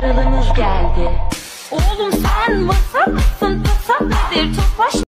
kralımız geldi. Oğlum sen masa mısın, tasa nedir, topaş